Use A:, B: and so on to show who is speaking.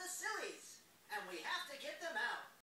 A: the sillies, and we have to get them out.